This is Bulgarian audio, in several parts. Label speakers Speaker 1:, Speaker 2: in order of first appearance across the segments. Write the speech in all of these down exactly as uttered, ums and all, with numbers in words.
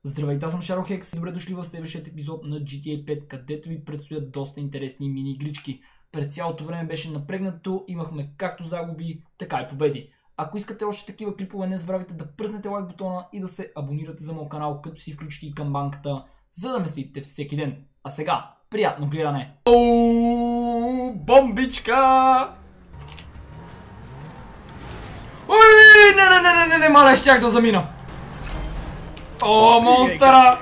Speaker 1: Здравейте, аз съм Шаро-Хекс. Добре дошли в следващия епизод на джи ти ей пет, където ви предстоят доста интересни мини-игрички. През цялото време беше напрегнато, имахме както загуби, така и победи. Ако искате още такива клипове, не забравяйте да пръснете лайк бутона и да се абонирате за моят канал, като си включите и камбанката, за да ме следите всеки ден. А сега, приятно гледане! Ооо, бомбичка! Ой, не, не, не, не, не, не, маля, щях да замина! О, монстъра!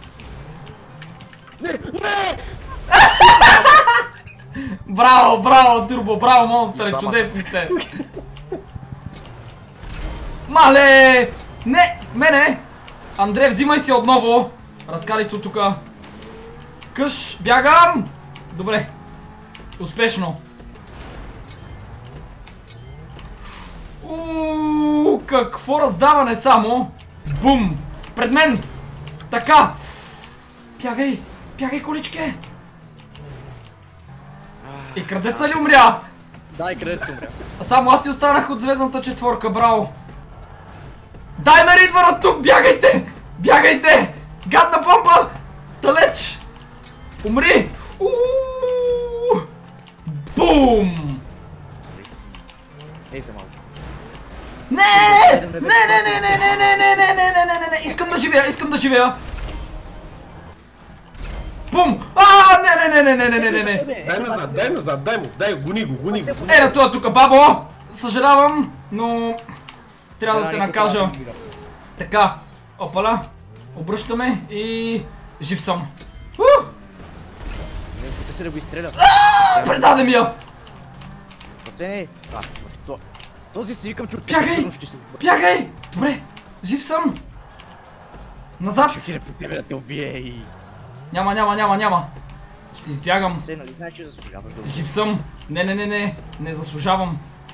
Speaker 2: Не, не!
Speaker 1: Браво, браво, Турбо, браво, монстър, чудесни сте! Мале! Не, мене! Андре, взимай си отново! Разкали се от тука. Къш, бягам! Добре. Успешно. Ууу, какво раздаване само! Бум! Пред мен! Така! Бягай! Бягай, количке! И крадеца ли умря?
Speaker 2: Да, и крадеца умря.
Speaker 1: А само аз си останах от звездната четворка, браво! Дай ме ридвър от тук! Бягайте! Бягайте! Гадна бомба! Далеч! Умри! Ууу! Бум!
Speaker 2: Ей се малко.
Speaker 1: Не! Не, не, не, не, не, не, не, не, не, не, не, не, не, искам да живея, искам да живея! Бум! А, не, не, не, не, не, не, не, не.
Speaker 3: Дай назад, дай назад, дай му, дай, гони го, гони го.
Speaker 1: Е, на това тук, бабо! Съжалявам, но трябва да те накажа. Така, опала, обръщаме и жив съм.
Speaker 2: Не, опитай се да го изстреля.
Speaker 1: Предаде ми я!
Speaker 2: Спасение! А, този си викам, че от
Speaker 1: Бягай! Бягай! Добре, жив съм! Назад!
Speaker 2: Ще отиде по тебе да те убие и...
Speaker 1: Няма, няма, няма, няма. Ще избягам.
Speaker 2: Се, нали знаеш, че заслужаваш да...
Speaker 1: Жив съм. Не, не, не, не. Не заслужавам.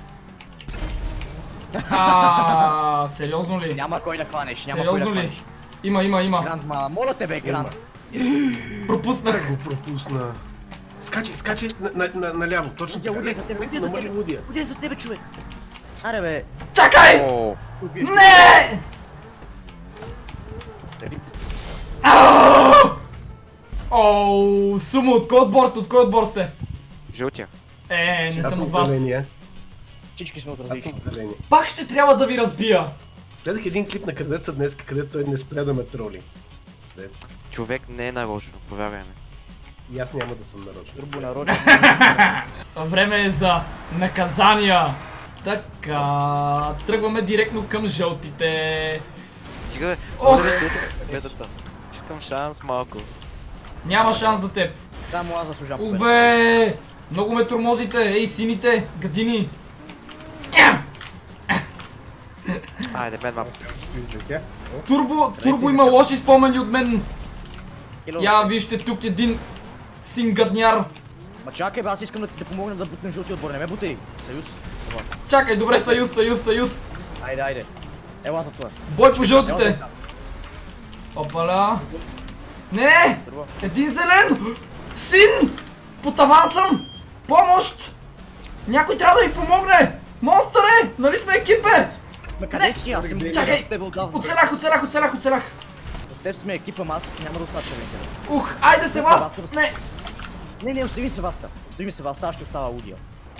Speaker 1: А, сериозно ли?
Speaker 2: Няма кой да хванеш, няма
Speaker 1: Сериозно
Speaker 2: кой да
Speaker 1: ли?
Speaker 2: хванеш.
Speaker 1: Има, има, има.
Speaker 2: Грант, ма, моля тебе, Грант.
Speaker 1: Пропуснах.
Speaker 3: Го пропусна. Скачи, скачи наляво, точно
Speaker 2: Удия,
Speaker 3: така.
Speaker 2: удия за тебе, удия за
Speaker 3: Намали
Speaker 2: тебе.
Speaker 3: Удия.
Speaker 2: Удия за тебе, човек. Аре бе.
Speaker 1: Чакай! Не! Оу, сумо, от кой отбор сте? От кой отбор сте?
Speaker 4: Жълтия.
Speaker 1: Е, не
Speaker 3: Аз
Speaker 1: съм
Speaker 3: съм
Speaker 1: от вас.
Speaker 3: зеления.
Speaker 2: Всички сме от
Speaker 3: Аз съм
Speaker 2: различни.
Speaker 3: зеления.
Speaker 1: Пак ще трябва да ви разбия.
Speaker 3: Гледах един клип на крадеца днес, където той не спря да ме троли.
Speaker 4: Човек не е нарочно, повярвай ме.
Speaker 3: И аз няма да съм нарочен.
Speaker 2: Турбо нарочен.
Speaker 1: Време е за наказания. Така, тръгваме директно към жълтите.
Speaker 4: Стига бе,
Speaker 1: Ох!
Speaker 4: може да сте гледата. Искам шанс малко.
Speaker 1: Няма шанс за теб.
Speaker 2: Само аз заслужавам.
Speaker 1: Убе! Много ме тормозите, ей сините, гадини.
Speaker 4: Айде, мен мапа.
Speaker 3: Ще излетя. О,
Speaker 1: Турбо, Турбо има лоши спомени от мен.
Speaker 2: Ело,
Speaker 1: Я
Speaker 2: се.
Speaker 1: вижте тук един син гадняр.
Speaker 2: Ма чакай бе, аз искам да ти помогна да бутнем жълтия отбор, не ме бутай. Съюз. Това.
Speaker 1: Чакай, добре, съюз, съюз, съюз.
Speaker 2: Айде, айде. Ела за това.
Speaker 1: Бой по жълтите. Опаля. Не!
Speaker 2: Турбо.
Speaker 1: Един зелен! Син! По таван съм! Помощ! Някой трябва да ми помогне! Монстъре! Нали сме екипе?
Speaker 2: Ма къде си? Аз съм
Speaker 1: Чакай!
Speaker 2: тебе отдавна.
Speaker 1: Оцелях, оцелях, оцелях, оцелях!
Speaker 2: С теб сме екипа, ама аз няма да остана човека.
Speaker 1: Ух, айде се вас! Не!
Speaker 2: Не, не, остави се васта. Остави се васта, аз ще остава Удия.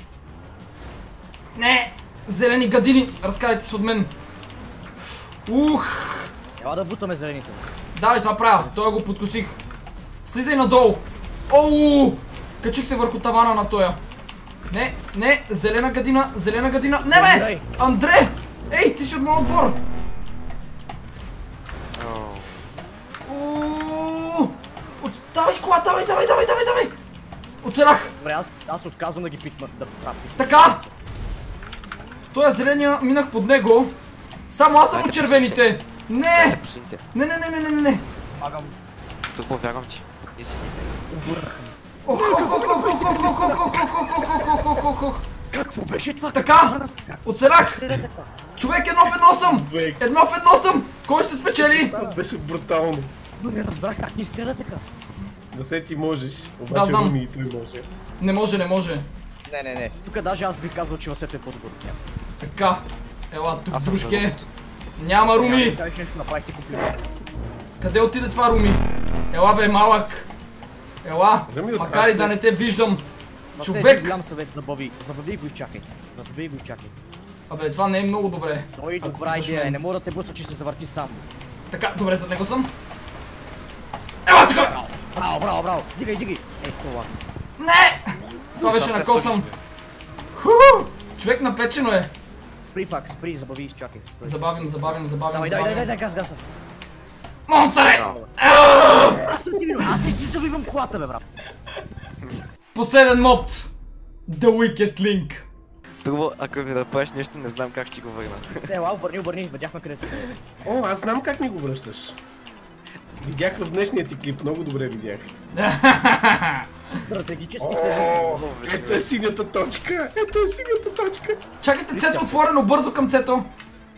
Speaker 1: Не! Зелени гадини! Разкарайте се от мен! Ух!
Speaker 2: Няма да бутаме зелените си.
Speaker 1: Да, ли това правя? Той го подкосих. Слизай надолу! Оу! Качих се върху тавана на тоя. Не, не, зелена гадина, зелена гадина. Не бе!
Speaker 2: Андре!
Speaker 1: Андре! Ей, ти си от моят отбор! Ооо! От- Давай кола, давай, давай, давай, давай, давай! Оцелях!
Speaker 2: Добре, аз, аз отказвам да ги питма, да правя.
Speaker 1: Така! Той е зеления, минах под него. Само аз съм
Speaker 4: Дайте
Speaker 1: от червените! Не!
Speaker 4: Пусните.
Speaker 1: Не, не, не, не, не, не, не!
Speaker 2: Помагам.
Speaker 4: Тук повярвам ти. Не си мите.
Speaker 1: Ох, ох, ох, ох, ох, ох, ох, ох, ох, ох, ох, ох, ох, ох, ох.
Speaker 2: Какво беше това?
Speaker 1: Така! Оцелях!
Speaker 2: Къде е така?
Speaker 1: Човек, едно в едно съм!
Speaker 3: Човек.
Speaker 1: Едно в едно съм! Кой ще спечели?
Speaker 3: Това беше брутално.
Speaker 2: Но не разбрах как ни стреля така.
Speaker 3: Да се ти можеш,
Speaker 1: Да,
Speaker 3: обаче
Speaker 1: знам.
Speaker 3: Руми и той може.
Speaker 1: Не може, не може.
Speaker 2: Не, не, не. Тук даже аз бих казал, че Васето е по-добър от него.
Speaker 1: Така. Ела тук,
Speaker 4: Аз съм
Speaker 1: дружке.
Speaker 4: жълт.
Speaker 1: Няма Руми!
Speaker 2: Кажеш нещо, направих ти комплимент.
Speaker 1: Къде отиде това, Руми? Ела бе, малък. Ела,
Speaker 3: Руми,
Speaker 1: макар и да не те виждам. Човек!
Speaker 2: Голям съвет, забави. Забави го изчакай. Забави го изчакай.
Speaker 1: Абе, това не е много добре.
Speaker 2: Той добра идея, не мога да те блъсва, че се завърти сам.
Speaker 1: Така, добре, зад него съм. Ела, тук!
Speaker 2: Браво, браво, браво. Дигай, дигай. Е, това.
Speaker 1: Не! Това беше
Speaker 4: Сам се
Speaker 1: накосъм. Ху! Човек напечено е.
Speaker 2: Спри пак, спри, забави, изчакай. Стой.
Speaker 1: Забавим, забавим, забавим,
Speaker 2: Давай, давай, дай,
Speaker 1: забавим.
Speaker 2: дай, газ, газа.
Speaker 1: Монстър!
Speaker 2: Аз съм ти вино, аз не ти завивам колата, бе, брат.
Speaker 1: Последен мод. The Weakest Link.
Speaker 4: Първо, ако ви да правиш нещо, не знам как ще го върна.
Speaker 2: Се, ела, обърни, обърни, видяхме къде се.
Speaker 3: О, аз знам как ми го връщаш. Видях в днешния ти клип, много добре видях.
Speaker 2: Стратегически се.
Speaker 3: О, ето е синята точка, ето е синята точка.
Speaker 1: Чакайте, цето отворено, бързо към цето.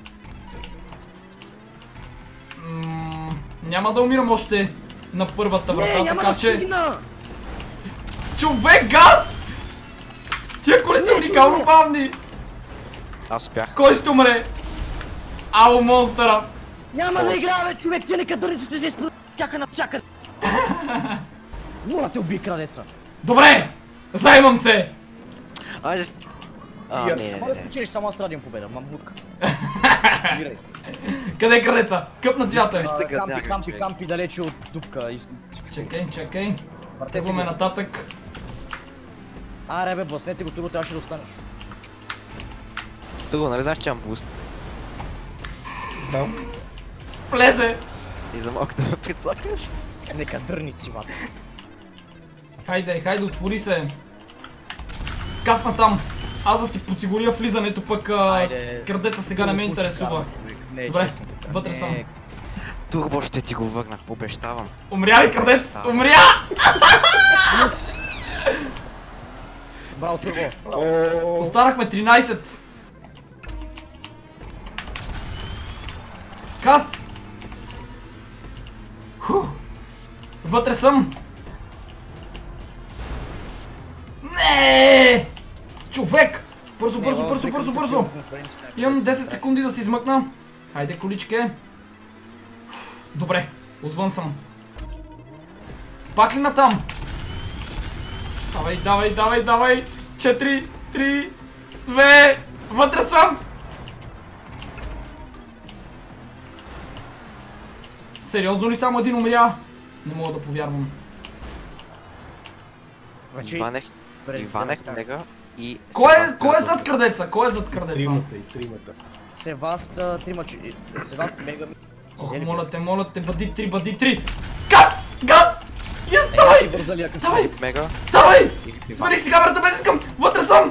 Speaker 1: М, Няма да умирам още на първата врата,
Speaker 2: Не, няма
Speaker 1: така
Speaker 2: да
Speaker 1: че...
Speaker 2: стигна!
Speaker 1: Човек, газ! Тия коли са уникално бавни!
Speaker 4: Аз успях.
Speaker 1: Кой ще умре? Ало, монстъра!
Speaker 2: Няма да играя, бе, човек, тя нека дърниците се изпълнят тяка на всяка. Моля те, убий крадеца.
Speaker 1: Добре! Займам се!
Speaker 4: Айде. А,
Speaker 3: И аз.
Speaker 4: не, не,
Speaker 2: Мога да
Speaker 4: не.
Speaker 2: спечелиш само аз радиум победа, мамлук. Умирай.
Speaker 1: Къде е крадеца? Къв на цвята е?
Speaker 4: Ще
Speaker 2: Кампи,
Speaker 4: гадняга,
Speaker 2: кампи,
Speaker 4: човек.
Speaker 2: кампи далече от дупка и всичко.
Speaker 1: Чакай, чакай.
Speaker 2: Въртете
Speaker 1: Тръгваме
Speaker 2: го.
Speaker 1: нататък.
Speaker 2: Аре бе, блъснете го, тук трябваше да останеш.
Speaker 4: Първо, нали знаеш, че имам буст?
Speaker 3: Знам.
Speaker 1: Влезе!
Speaker 4: И за малко да ме прицакаш.
Speaker 2: Нека дърници, вата.
Speaker 1: Хайде, хайде, отвори се. Касна там. Аз да си подсигуря влизането, пък а,
Speaker 2: Хайде.
Speaker 1: крадеца сега не ме интересува.
Speaker 2: Не е
Speaker 1: Добре,
Speaker 2: честно така.
Speaker 1: вътре
Speaker 2: Не
Speaker 1: съм.
Speaker 2: е-
Speaker 4: Турбо ще ти го върна, обещавам.
Speaker 1: Умря ли крадец? Умря!
Speaker 2: Yes! Браво, Турбо.
Speaker 3: О,
Speaker 1: Останахме тринайсет. Кас! Ху! Вътре съм! Не! Човек! Бързо, бързо,
Speaker 2: Не,
Speaker 1: бързо,
Speaker 2: бе,
Speaker 1: бързо,
Speaker 2: прекъсна
Speaker 1: бързо!
Speaker 2: си конкуренцията.
Speaker 1: Имам десет секунди да се измъкна. Хайде, количке. Добре, отвън съм. Пак ли натам? Давай, давай, давай, давай! четири, три, две, вътре съм! Сериозно ли само един умря? Не мога да повярвам.
Speaker 2: Вече
Speaker 4: Иванех,
Speaker 2: Добре,
Speaker 4: Иванех,
Speaker 2: добре,
Speaker 4: Мега и...
Speaker 1: Кой е,
Speaker 4: Себастиан
Speaker 1: кой е
Speaker 4: Добре.
Speaker 1: зад крадеца? Кой е зад крадеца?
Speaker 3: тримата и тримата.
Speaker 2: Севаста, трима че... Севаста, мега ми...
Speaker 1: Ох, моля те, моля те, бъди три, бъди три! Газ! Газ! Yes, давай!
Speaker 2: Е, вързалия къс.
Speaker 1: Давай!
Speaker 4: Мега
Speaker 1: Давай!
Speaker 4: и
Speaker 1: Смарих си камерата без искам! Вътре съм!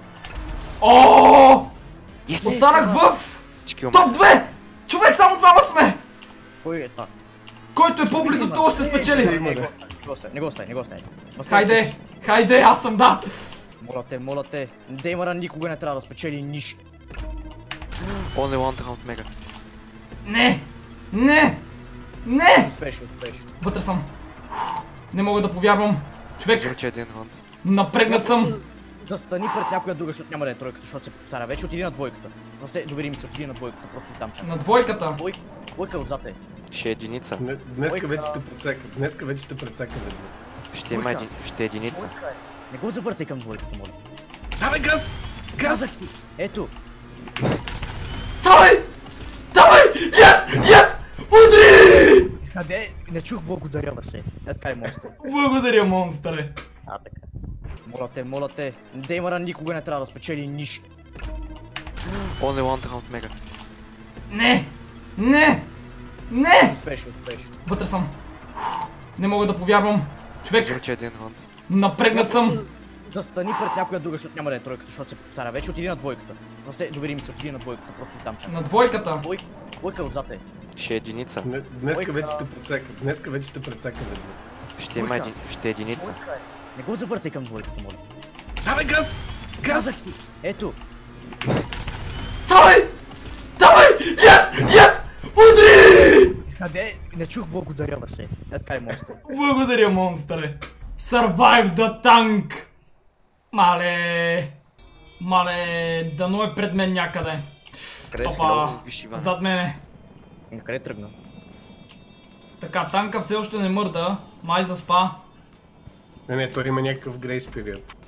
Speaker 1: О!
Speaker 4: Yes!
Speaker 1: Останах в
Speaker 4: Всички умрят.
Speaker 1: топ две! Човек, само двама сме!
Speaker 2: Кой е това?
Speaker 1: Който е по-близо, той ще спечели!
Speaker 3: Има,
Speaker 2: Не
Speaker 3: да.
Speaker 2: го остави, не го остави, не го остави, не го остави.
Speaker 1: Хайде! Хайде, аз съм, да!
Speaker 2: Моля те, моля те. Деймъра никога не трябва да спечели нищо.
Speaker 4: Only one round Мега.
Speaker 1: Не! Не!
Speaker 2: Ще
Speaker 1: Не!
Speaker 2: успееш, ще успееш.
Speaker 1: Вътре съм. Не мога да повярвам.
Speaker 4: Виждам,
Speaker 1: Човек,
Speaker 4: че един раунд.
Speaker 1: напрегнат съм.
Speaker 2: Застани пред някоя друга, защото няма да е тройката, защото се повтаря. Вече отиди на двойката. Да се довери ми се, отиди на двойката, просто там чакай.
Speaker 1: На двойката.
Speaker 2: Двой... Двойка отзад е.
Speaker 4: Ще е единица.
Speaker 3: Не- Днеска
Speaker 2: Двойка.
Speaker 3: вече те прецака. Днеска вече те прецака.
Speaker 4: Ще има един... Ще е единица.
Speaker 2: Двойка е. Не го завъртай към двойката, моля.
Speaker 3: Давай газ!
Speaker 2: Казах
Speaker 3: Газ!
Speaker 2: ти! Ето!
Speaker 1: Давай! Давай! Yes! Yes! Удри!
Speaker 2: Къде? Не чух благодаря да се. Е, така е монстър.
Speaker 1: Благодаря, монстъре.
Speaker 2: А, така. Моля те, моля те. Деймъра никога не трябва да спечели нищо.
Speaker 4: Only one round Мега.
Speaker 1: Не! Не!
Speaker 2: Ще
Speaker 1: Не!
Speaker 2: успееш, ще успееш.
Speaker 1: Вътре съм. Не мога да повярвам.
Speaker 4: Виждам,
Speaker 1: Човек,
Speaker 4: че е един раунд.
Speaker 1: напрегнат съм.
Speaker 2: Застани пред някоя друга, защото няма да е тройката, защото се повтаря. Вече отиди на двойката. Да се довери ми се, отиди на двойката, просто там чакай.
Speaker 1: На двойката.
Speaker 2: Двой... Двойка отзад е.
Speaker 4: Ще е единица.
Speaker 3: Не- Днеска
Speaker 2: Двойка.
Speaker 3: вече те прецака. Днеска вече те прецака.
Speaker 4: Ще има един... Ще е единица.
Speaker 2: Двойка е. Не го завъртай към двойката, моля.
Speaker 3: Давай газ!
Speaker 2: Казах
Speaker 3: Газ!
Speaker 2: ти! Ето!
Speaker 1: Давай! Давай! Yes! Yes! Удри!
Speaker 2: Къде? Не чух благодаря да се. Е, така е монстър.
Speaker 1: Благодаря, монстъре. Survive the tank! Мале... Мале... Дано е пред мен някъде.
Speaker 4: Къде си
Speaker 1: Опа!
Speaker 4: много виж, Иване?
Speaker 1: Зад мене.
Speaker 2: Е, къде тръгна?
Speaker 1: Така, танка все още не мърда. Май заспа.
Speaker 3: Не, не, той има някакъв грейс период.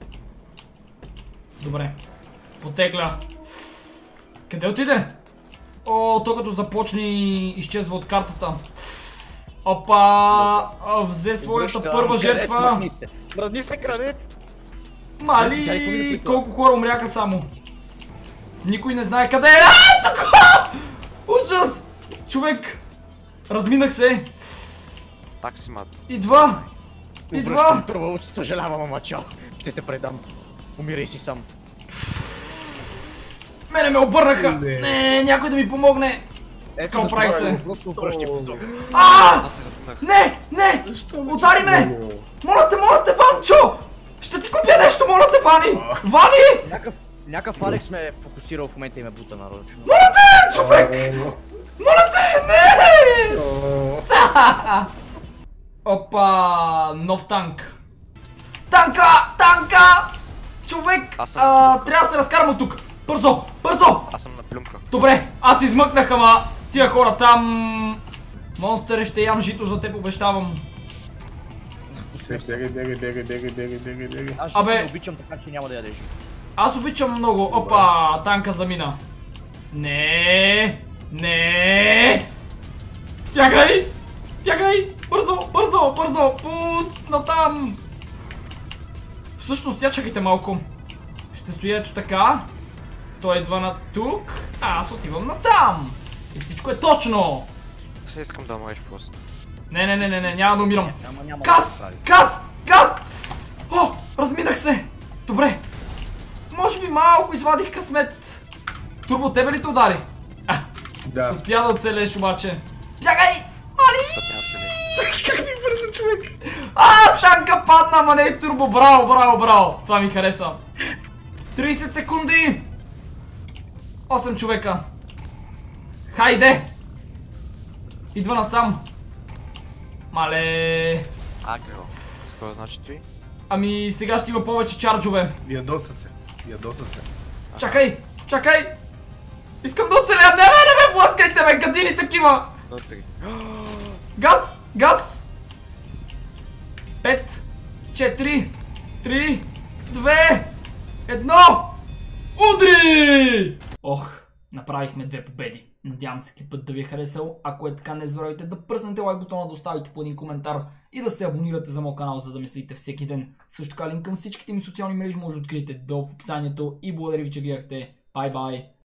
Speaker 1: Добре. Потегля. Къде отиде? О, то като започни изчезва от картата. Опа! Взе своята първа жертва.
Speaker 2: Мръдни се. Мръдни се, крадец!
Speaker 1: Мали! Колко хора умряха само. Никой не знае къде е. А, така! Ужас! Човек! Разминах се.
Speaker 4: Так си мат.
Speaker 1: Идва! Идва!
Speaker 2: Тръбо, че съжалявам, ама чао. Ще те предам. Умирай си сам.
Speaker 1: Мене ме обърнаха!
Speaker 3: Не.
Speaker 1: Не, някой да ми помогне!
Speaker 2: Ето
Speaker 1: Какво прави се?
Speaker 2: Просто обръщи позор.
Speaker 1: А!
Speaker 4: Аз се разминах.
Speaker 1: Не! Не!
Speaker 3: Защо?
Speaker 1: Удари ме! Моля те, моля те, Ванчо! Ще ти купя нещо, моля те, Вани! Вани!
Speaker 2: Някакъв, някакъв Алекс ме е фокусирал в момента и ме бута нарочно.
Speaker 1: Моля те, човек! Моля те, не! Опа, нов танк. Танка! Танка! Човек!
Speaker 4: Аз съм
Speaker 1: А,
Speaker 4: тук.
Speaker 1: трябва да се разкарам от тук. Бързо! Бързо!
Speaker 4: Аз съм на плюмка.
Speaker 1: Добре, аз измъкнах, ама тия хора там... Монстър, ще ям жито за теб, обещавам.
Speaker 3: Бегай, бегай, бегай, бегай, бегай, бегай, бегай.
Speaker 2: Аз ще
Speaker 1: Абе.
Speaker 2: те обичам, така че няма да ядеш.
Speaker 1: Аз обичам много. Опа, танка замина. Не, не. Бягай! Бягай! Бързо, бързо, бързо! Пуст натам! Всъщност, я чакайте малко. Ще стоя ето така. Той идва на тук, а аз отивам натам. И всичко е точно.
Speaker 4: Все искам да умреш просто.
Speaker 1: Не, не, не, не, не, няма да умирам.
Speaker 2: Ама няма да
Speaker 1: Газ!
Speaker 2: се прави.
Speaker 1: Газ! Газ! О, разминах се! Добре. Може би малко извадих късмет. Турбо, тебе ли те удари? А,
Speaker 3: Да.
Speaker 1: успя да оцелеш обаче. Бягай! Мали!
Speaker 4: Защото няма цели.
Speaker 3: Как ми бърза, човек?
Speaker 1: А, танка падна, ама не е турбо. Браво, браво, браво. Това ми хареса. трийсет секунди. осем човека. Хайде! Идва насам. Мале.
Speaker 4: Агро. Какво значи това?
Speaker 1: Ами сега ще има повече чарджове.
Speaker 3: Ядоса се. Ядоса се.
Speaker 1: Чакай! Чакай! Искам да оцеля! Не, не, не ме блъскайте, бе! Гадини такива!
Speaker 4: Вътре.
Speaker 1: Газ! Газ! Пет, четири, три, две, едно! Удри! Ох, направихме две победи. Надявам се клипът да ви е харесал. Ако е така, не забравяйте да пръснете лайк бутона, да оставите по един коментар и да се абонирате за моят канал, за да ме следите всеки ден. Също така линк към всичките ми социални мрежи може да откриете долу в описанието и благодаря ви, че гледахте. Бай бай!